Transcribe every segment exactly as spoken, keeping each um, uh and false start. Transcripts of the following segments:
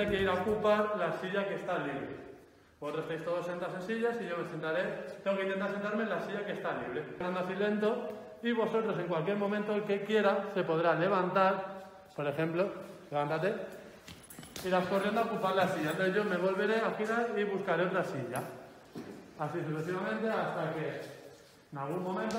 Hay que ir a ocupar la silla que está libre. Vosotros estáis todos sentados en sillas y yo me sentaré. Tengo que intentar sentarme en la silla que está libre. Ando así lento y vosotros en cualquier momento el que quiera se podrá levantar. Por ejemplo, levántate. Irás corriendo a ocupar la silla. Entonces yo me volveré a girar y buscaré otra silla. Así sucesivamente hasta que en algún momento...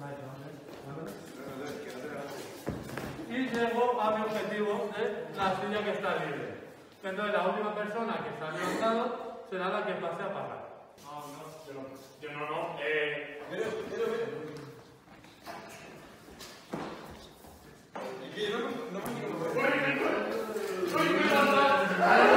Y llego a mi objetivo de la silla que está libre. Entonces la última persona que está levantado será la que pase a pagar. No, no, yo no. Yo no, no. Eh... Pero, pero, pero. Es que yo no, no me quiero mover.